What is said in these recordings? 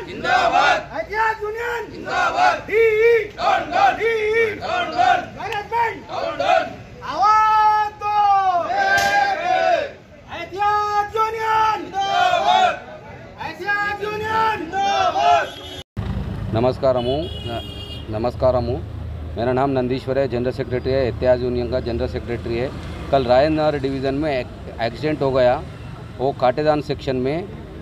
जिंदाबाद, एहतियात यूनियन जिंदाबाद, down down, down down, management down down, आवाज दो, एहतियात यूनियन जिंदाबाद, एहतियात यूनियन जिंदाबाद। नमस्कारम। मेरा नाम नंदीश्वर है, जनरल सेक्रेटरी है, एहतियात यूनियन का जनरल सेक्रेटरी है। कल रायनगर डिवीज़न में एक्सीडेंट हो गया। वो काटेदान सेक्शन में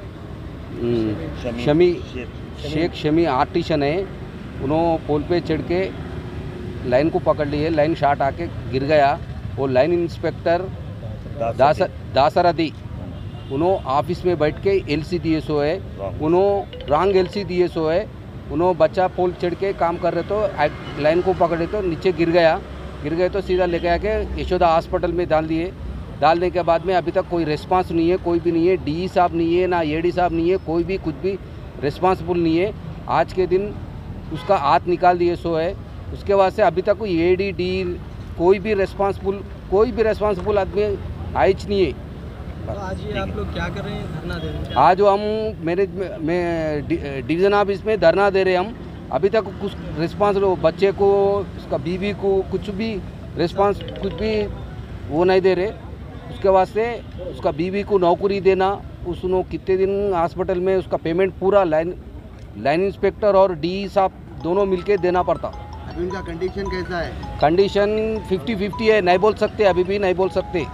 शेख शमी आर्टिशन है। उन्होंने पोल पे चढ़ के लाइन को पकड़ लिए, लाइन शार्ट आके गिर गया। वो लाइन इंस्पेक्टर दासरदी उन्होंने ऑफिस में बैठ के एलसी दिए सो है, उन्होंने रॉन्ग एलसी दिए सो है। उन्होंने बच्चा पोल चढ़ के काम कर रहे तो लाइन को पकड़े तो नीचे गिर गए तो सीधा लेके आके यशोदा हॉस्पिटल में डालने के बाद में अभी तक कोई रिस्पांस नहीं है, कोई भी नहीं है। डी साहब नहीं है, ना एडी साहब नहीं है, कोई भी कुछ भी रिस्पांसिबल नहीं है। आज के दिन उसका हाथ निकाल दिए सो है। उसके बाद से अभी तक कोई एडी डी कोई भी रिस्पांसिबल आदमी आइच नहीं है। तो आज ये आप लोग क्या कर रहे हैं, धरना दे रहे हैं? आज हम डिवीज़न ऑफिस में धरना दे रहे हैं। हम अभी तक कुछ रिस्पांस बच्चे को, उसका बीवी को कुछ भी रिस्पांस कुछ भी वो नहीं दे रहे। उसके वास्ते उसका बीवी को नौकरी देना, उसने कितने दिन हॉस्पिटल में उसका पेमेंट पूरा लाइन इंस्पेक्टर और डी साहब दोनों मिलके देना पड़ता। अभी उनका कंडीशन कैसा है? कंडीशन 50-50 है, नहीं बोल सकते, अभी भी नहीं बोल सकते।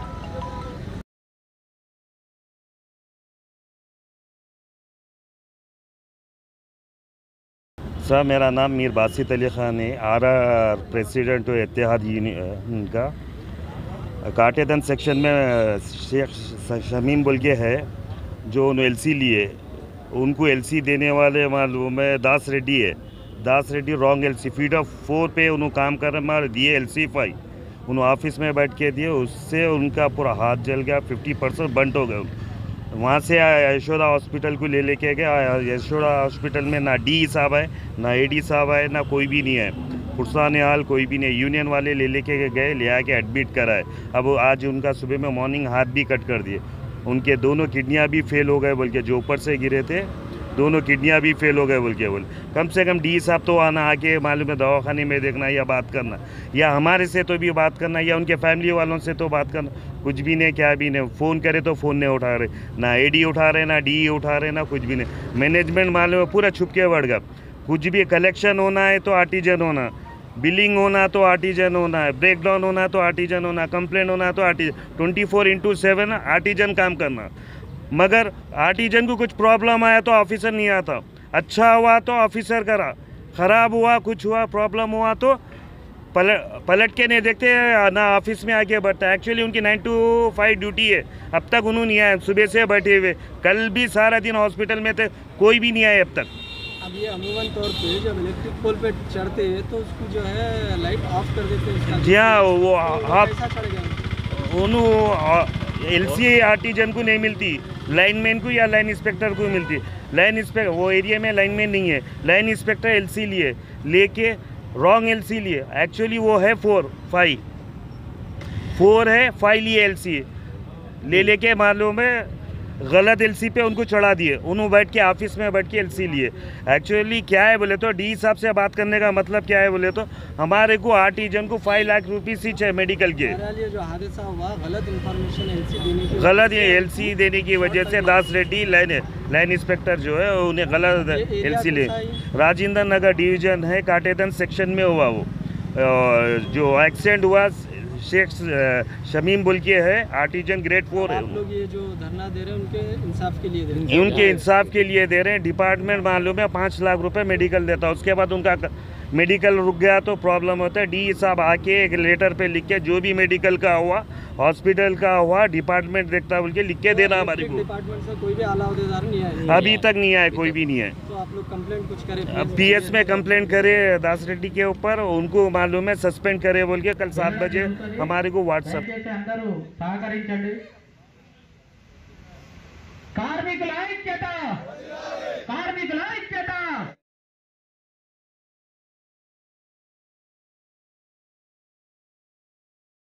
सर, मेरा नाम मीर बासित अली ख़ान है, आर प्रेसिडेंट एत्तेहाद यूनियन का। काटेदान सेक्शन में शेख शमीम बोल के है, जो एलसी लिए, उनको एलसी देने वाले मालूम है दास रेड्डी है। Das Reddy wrong LC feed off 4 पे उन्होंने काम कर रहे मार दिए एलसी 5 उन्होंने ऑफिस में बैठ के दिए। उससे उनका पूरा हाथ जल गया, 50% बंट हो गए। वहाँ से यशोदा हॉस्पिटल को लेके गए। यशोदा हॉस्पिटल में ना डी साहब है, ना एडी साहब है, ना कोई भी नहीं है। पुरसान हाल कोई भी नहीं। यूनियन वाले लेके गए, ले आके एडमिट कराए। अब आज उनका सुबह में मॉर्निंग हाथ भी कट कर दिए। उनके दोनों किडनियाँ भी फेल हो गए बोल के, जो ऊपर से गिरे थे दोनों किडनियाँ भी फेल हो गए बोल के। कम से कम डी साहब तो आना, आके मालूम है दवाखाने में देखना या बात करना, या हमारे से तो भी बात करना, या उनके फैमिली वालों से तो बात करना। कुछ भी नहीं, क्या भी नहीं। फ़ोन करे तो फ़ोन नहीं उठा रहे, ना एडी उठा रहे, ना डी उठा रहे, ना कुछ भी नहीं। मैनेजमेंट मालूम है पूरा छुप के बढ़ गया। कुछ भी कलेक्शन होना है तो आर्टिजन होना, बिलिंग होना तो आर्टिजन होना है, ब्रेक डाउन होना तो आर्टिजन होना, कंप्लेंट होना तो आर्टिजन, 24/7 आर्टिजन काम करना। मगर आर्टिजन को कुछ प्रॉब्लम आया तो ऑफिसर नहीं आता, अच्छा हुआ तो ऑफिसर करा, ख़राब हुआ कुछ हुआ प्रॉब्लम हुआ तो पलट के नहीं देखते, ना ऑफिस में आगे बढ़ता। एक्चुअली उनकी 9 to 5 ड्यूटी है, अब तक उन्होंने नहीं आए, सुबह से बैठे हुए। कल भी सारा दिन हॉस्पिटल में थे, कोई भी नहीं आए अब तक। अब ये अमूमन तौर पे जब इलेक्ट्रिक पोल पे चढ़ते हैं तो उसको जो है लाइट ऑफ कर देते हैं। जी हाँ, वो आप चढ़ गया उन्होंने एलसी आर्टिजन को नहीं मिलती, लाइनमैन को या लाइन इंस्पेक्टर को मिलती। लाइन इंस्पेक्टर वो एरिया में लाइनमैन नहीं है, लाइन इंस्पेक्टर एलसी लिए, लेके रॉन्ग एलसी लिए। एक्चुअली वो है 4 है, 5 लिए एलसी लेके मालूम है गलत एलसी पे उनको चढ़ा दिए। उन्होंने बैठ के ऑफिस में बैठ के एलसी लिए। एक्चुअली क्या है बोले तो, डी साहब से बात करने का मतलब क्या है बोले तो, हमारे को आर्टिजन को 5 लाख रुपीस ही चाहिए मेडिकल के। ये जो हादसा हुआ गलत इन्फॉर्मेशन एलसी देने की वजह से दास रेड्डी लाइन इंस्पेक्टर जो है उन्हें गलत एलसी ले। राजेंद्र नगर डिवीजन है, काटेदान सेक्शन में हुआ वो जो एक्सीडेंट हुआ। शेख शमीम बोल के है, आर्टिजन ग्रेड 4 है। आप लोग ये जो धरना दे रहे हैं उनके इंसाफ के लिए दे रहे हैं? उनके इंसाफ के लिए दे रहे हैं। डिपार्टमेंट मालूम है 5 लाख रुपए मेडिकल देता है, उसके बाद उनका मेडिकल रुक गया तो प्रॉब्लम होता है। डी साहब आके एक लेटर पे लिख के जो भी मेडिकल का हुआ, हॉस्पिटल का हुआ, डिपार्टमेंट देखता बोल के लिख के देना हमारे को। डिपार्टमेंट से कोई भी आला अहदेदार नहीं आया अभी तक नहीं आया, कोई भी नहीं है। तो आप लोग कंप्लेंट कुछ करें? अब PS में कंप्लेंट करे दास रेड्डी के ऊपर, उनको मालूम है सस्पेंड करे बोल के कल 7 बजे हमारे को व्हाट्सएप। కార్మికుల ఐక్యత